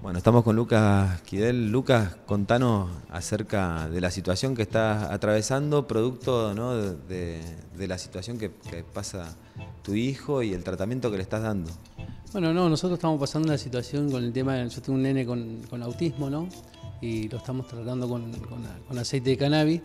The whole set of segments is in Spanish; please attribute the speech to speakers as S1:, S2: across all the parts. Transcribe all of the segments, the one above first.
S1: Bueno, estamos con Lucas Kidel. Lucas, contanos acerca de la situación que estás atravesando, producto, ¿no?, de la situación que pasa tu hijo y el tratamiento que le estás dando.
S2: Bueno, no, nosotros estamos pasando una situación con el tema, yo tengo un nene con autismo, ¿no? Y lo estamos tratando con aceite de cannabis.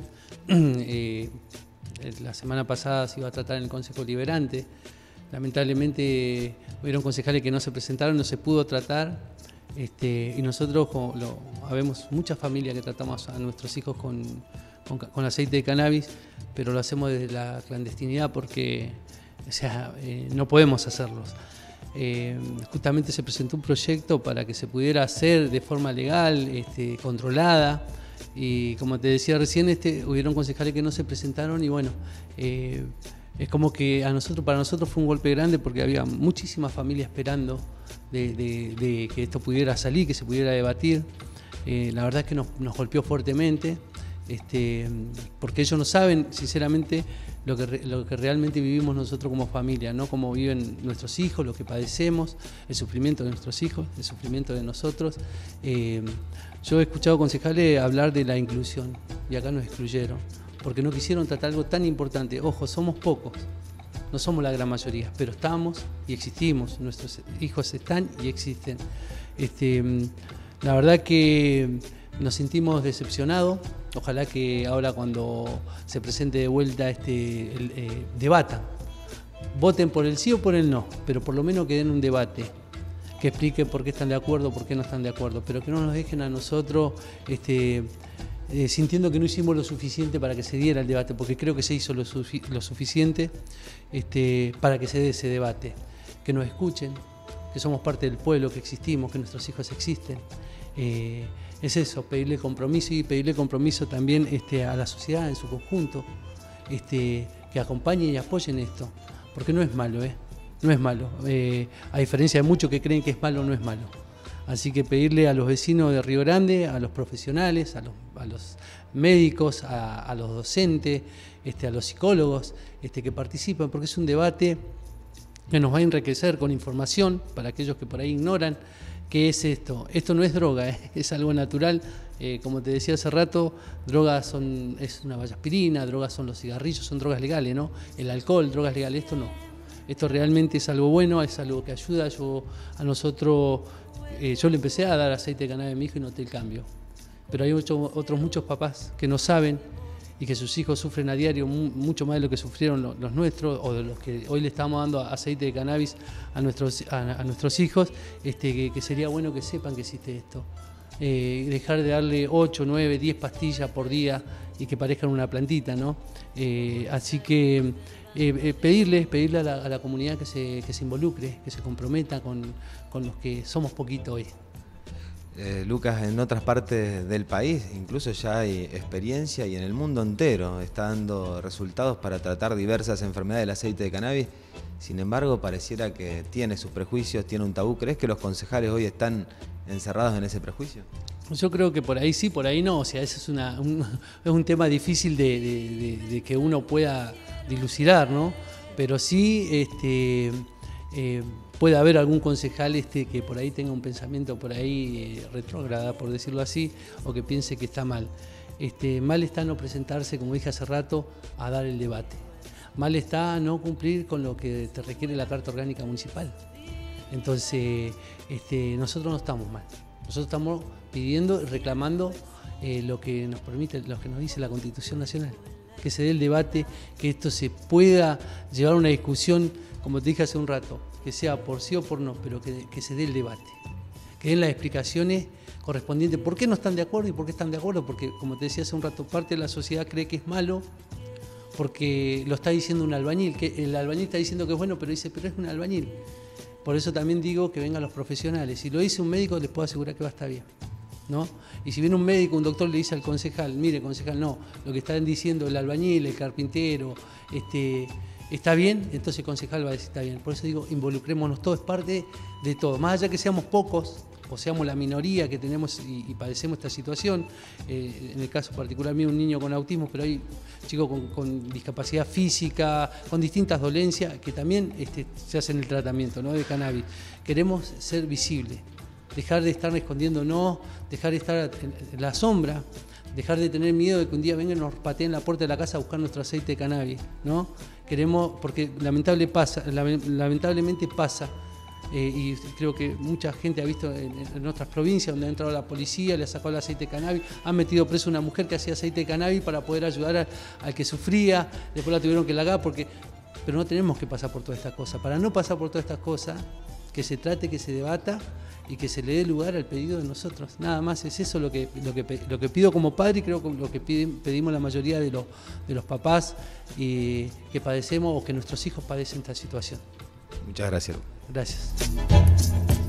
S2: La semana pasada se iba a tratar en el Consejo Liberante. Lamentablemente hubieron concejales que no se presentaron, no se pudo tratar. Y nosotros, habemos muchas familias que tratamos a nuestros hijos con aceite de cannabis, pero lo hacemos desde la clandestinidad porque, o sea, no podemos hacerlos. Justamente se presentó un proyecto para que se pudiera hacer de forma legal, controlada, y como te decía recién, hubieron concejales que no se presentaron y bueno, es como que para nosotros fue un golpe grande porque había muchísimas familias esperando de que esto pudiera salir, que se pudiera debatir. La verdad es que nos golpeó fuertemente, porque ellos no saben, sinceramente, lo que realmente vivimos nosotros como familia, ¿no? Cómo viven nuestros hijos, lo que padecemos, el sufrimiento de nuestros hijos, el sufrimiento de nosotros. Yo he escuchado concejales hablar de la inclusión y acá nos excluyeron, porque no quisieron tratar algo tan importante. Ojo, somos pocos, no somos la gran mayoría, pero estamos y existimos, nuestros hijos están y existen. La verdad que nos sentimos decepcionados. Ojalá que ahora cuando se presente de vuelta debatan, voten por el sí o por el no, pero por lo menos que den un debate, que expliquen por qué están de acuerdo, por qué no están de acuerdo, pero que no nos dejen a nosotros sintiendo que no hicimos lo suficiente para que se diera el debate, porque creo que se hizo lo suficiente para que se dé ese debate, que nos escuchen, que somos parte del pueblo, que existimos, que nuestros hijos existen. Es eso, pedirle compromiso y pedirle compromiso también a la sociedad en su conjunto, que acompañen y apoyen esto, porque no es malo, no es malo. A diferencia de muchos que creen que es malo, no es malo. Así que pedirle a los vecinos de Río Grande, a los profesionales, a los médicos, a los docentes, a los psicólogos, que participen, porque es un debate que nos va a enriquecer con información para aquellos que por ahí ignoran. ¿Qué es esto? Esto no es droga, es algo natural. Como te decía hace rato, drogas es una vallaspirina, drogas son los cigarrillos, son drogas legales, ¿no? El alcohol, drogas legales, esto no. Esto realmente es algo bueno, es algo que ayuda. Yo le empecé a dar aceite de cannabis a mi hijo y noté el cambio. Pero hay otros muchos papás que no saben y que sus hijos sufren a diario mucho más de lo que sufrieron los nuestros, o de los que hoy le estamos dando aceite de cannabis a nuestros hijos, que sería bueno que sepan que existe esto. Dejar de darle 8, 9, 10 pastillas por día y que parezcan una plantita, ¿no? Así que pedirle a la comunidad que se involucre, que se comprometa con los que somos poquito hoy.
S1: Lucas, en otras partes del país incluso ya hay experiencia y en el mundo entero está dando resultados para tratar diversas enfermedades del aceite de cannabis. Sin embargo, pareciera que tiene sus prejuicios, tiene un tabú. ¿Crees que los concejales hoy están encerrados en ese prejuicio?
S2: Yo creo que por ahí sí, por ahí no. O sea, ese es un tema difícil de que uno pueda dilucidar, ¿no? Pero sí puede haber algún concejal que por ahí tenga un pensamiento por ahí retrógrada, por decirlo así, o que piense que está mal. Mal está no presentarse, como dije hace rato, a dar el debate. Mal está no cumplir con lo que te requiere la Carta Orgánica Municipal. Entonces, nosotros no estamos mal. Nosotros estamos pidiendo, reclamando lo que nos permite, lo que nos dice la Constitución Nacional. Que se dé el debate, que esto se pueda llevar a una discusión, como te dije hace un rato, que sea por sí o por no, pero que se dé el debate. Que den las explicaciones correspondientes. ¿Por qué no están de acuerdo y por qué están de acuerdo? Porque, como te decía hace un rato, parte de la sociedad cree que es malo porque lo está diciendo un albañil, que el albañil está diciendo que es bueno, pero es un albañil. Por eso también digo que vengan los profesionales. Si lo dice un médico, les puedo asegurar que va a estar bien, ¿no? Y si viene un médico, un doctor, le dice al concejal, mire, concejal, no, lo que están diciendo el albañil, el carpintero, está bien, entonces el concejal va a decir está bien. Por eso digo, involucrémonos todos, es parte de todo. Más allá que seamos pocos, o seamos la minoría que tenemos y padecemos esta situación, en el caso particular mío, un niño con autismo, pero hay chicos con discapacidad física, con distintas dolencias, que también se hacen el tratamiento, ¿no?, de cannabis. Queremos ser visibles. dejar de estar escondiéndonos, dejar de estar en la sombra, dejar de tener miedo de que un día vengan y nos pateen la puerta de la casa a buscar nuestro aceite de cannabis, ¿no? Queremos, porque lamentablemente pasa, y creo que mucha gente ha visto en otras provincias donde ha entrado la policía, le ha sacado el aceite de cannabis, han metido preso a una mujer que hacía aceite de cannabis para poder ayudar al que sufría, después la tuvieron que largar, pero no tenemos que pasar por todas estas cosas. Para no pasar por todas estas cosas, que se trate, que se debata y que se le dé lugar al pedido de nosotros. Nada más es eso lo que pido como padre, y creo que lo que pedimos la mayoría de los papás que padecemos o que nuestros hijos padecen esta situación.
S1: Muchas gracias.
S2: Gracias.